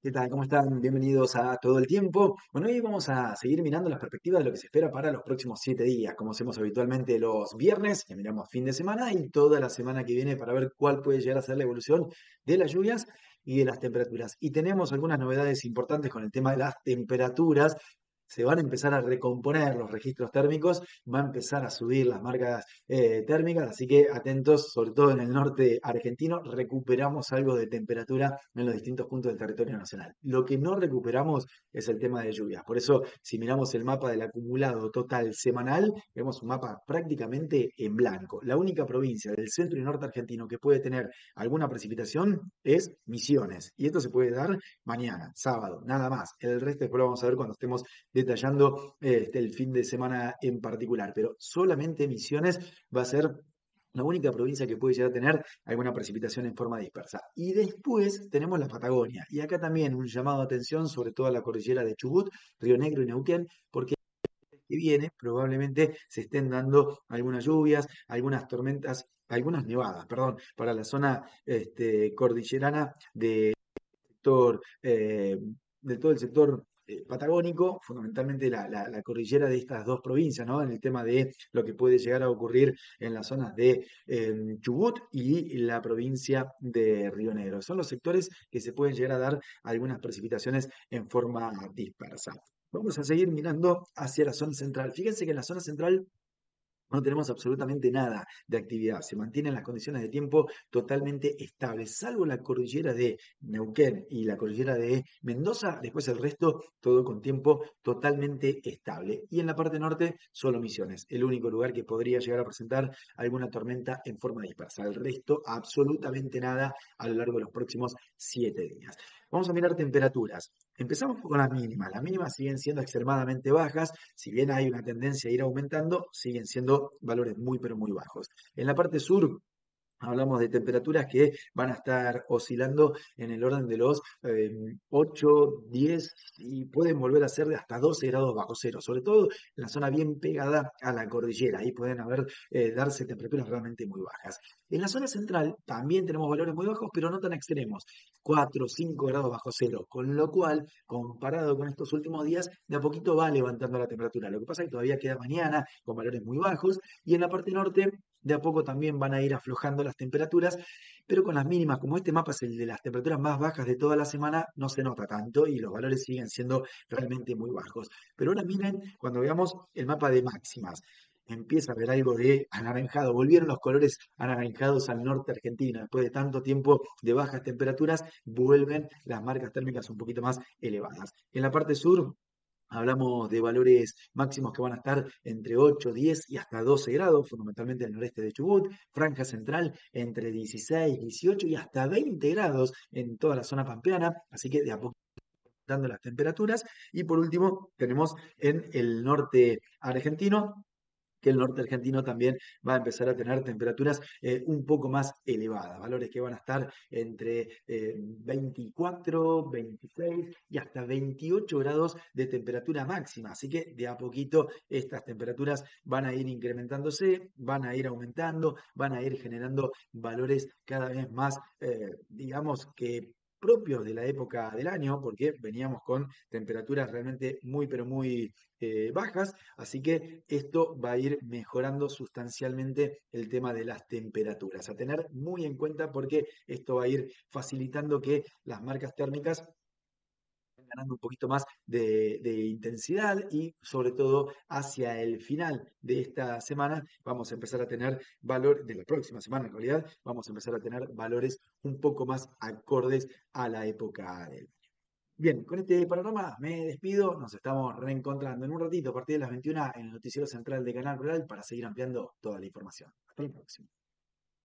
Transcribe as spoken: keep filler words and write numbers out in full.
¿Qué tal? ¿Cómo están? Bienvenidos a Todo el Tiempo. Bueno, hoy vamos a seguir mirando las perspectivas de lo que se espera para los próximos siete días, como hacemos habitualmente los viernes, que miramos fin de semana, y toda la semana que viene para ver cuál puede llegar a ser la evolución de las lluvias y de las temperaturas. Y tenemos algunas novedades importantes con el tema de las temperaturas. Se van a empezar a recomponer los registros térmicos, va a empezar a subir las marcas eh, térmicas, así que atentos, sobre todo en el norte argentino, recuperamos algo de temperatura en los distintos puntos del territorio nacional. Lo que no recuperamos es el tema de lluvias. Por eso, si miramos el mapa del acumulado total semanal, vemos un mapa prácticamente en blanco. La única provincia del centro y norte argentino que puede tener alguna precipitación es Misiones. Y esto se puede dar mañana, sábado, nada más. El resto después lo vamos a ver cuando estemos detallando este, el fin de semana en particular. Pero solamente Misiones va a ser la única provincia que puede llegar a tener alguna precipitación en forma dispersa. Y después tenemos la Patagonia. Y acá también un llamado de atención sobre toda la cordillera de Chubut, Río Negro y Neuquén, porque que viene probablemente se estén dando algunas lluvias, algunas tormentas, algunas nevadas, perdón, para la zona este, cordillerana de sector, eh, de todo el sector eh, patagónico, fundamentalmente la, la- la cordillera de estas dos provincias, ¿no? En el tema de lo que puede llegar a ocurrir en las zonas de eh, Chubut y la provincia de Río Negro. Son los sectores que se pueden llegar a dar algunas precipitaciones en forma dispersa. Vamos a seguir mirando hacia la zona central. Fíjense que en la zona central no tenemos absolutamente nada de actividad. Se mantienen las condiciones de tiempo totalmente estables, salvo la cordillera de Neuquén y la cordillera de Mendoza. Después el resto, todo con tiempo totalmente estable. Y en la parte norte, solo Misiones, el único lugar que podría llegar a presentar alguna tormenta en forma dispersa. El resto, absolutamente nada a lo largo de los próximos siete días. Vamos a mirar temperaturas. Empezamos con las mínimas. Las mínimas siguen siendo extremadamente bajas. Si bien hay una tendencia a ir aumentando, siguen siendo valores muy, pero muy bajos. En la parte sur, hablamos de temperaturas que van a estar oscilando en el orden de los eh, ocho, diez y pueden volver a ser de hasta doce grados bajo cero, sobre todo en la zona bien pegada a la cordillera. Ahí pueden haber, eh, darse temperaturas realmente muy bajas. En la zona central también tenemos valores muy bajos, pero no tan extremos, cuatro, cinco grados bajo cero, con lo cual, comparado con estos últimos días, de a poquito va levantando la temperatura. Lo que pasa es que todavía queda mañana con valores muy bajos y en la parte norte de a poco también van a ir aflojando las temperaturas, pero con las mínimas, como este mapa es el de las temperaturas más bajas de toda la semana, no se nota tanto y los valores siguen siendo realmente muy bajos. Pero ahora miren, cuando veamos el mapa de máximas, empieza a haber algo de anaranjado. Volvieron los colores anaranjados al norte argentino. Después de tanto tiempo de bajas temperaturas, vuelven las marcas térmicas un poquito más elevadas. En la parte sur, hablamos de valores máximos que van a estar entre ocho, diez y hasta doce grados, fundamentalmente en el noreste de Chubut, franja central entre dieciséis, dieciocho y hasta veinte grados en toda la zona pampeana, así que de a poco dando las temperaturas. Y por último, tenemos en el norte argentino que el norte argentino también va a empezar a tener temperaturas eh, un poco más elevadas, valores que van a estar entre eh, veinticuatro, veintiséis y hasta veintiocho grados de temperatura máxima. Así que de a poquito estas temperaturas van a ir incrementándose, van a ir aumentando, van a ir generando valores cada vez más, eh, digamos que propios de la época del año, porque veníamos con temperaturas realmente muy, pero muy eh, bajas. Así que esto va a ir mejorando sustancialmente el tema de las temperaturas. A tener muy en cuenta porque esto va a ir facilitando que las marcas térmicas vayan ganando un poquito más de, de intensidad y sobre todo hacia el final de esta semana vamos a empezar a tener valor, de la próxima semana en realidad, vamos a empezar a tener valores un poco más acordes a la época del Bien, con este panorama me despido. Nos estamos reencontrando en un ratito a partir de las veintiuna en el noticiero central de Canal Rural para seguir ampliando toda la información. Hasta la próxima.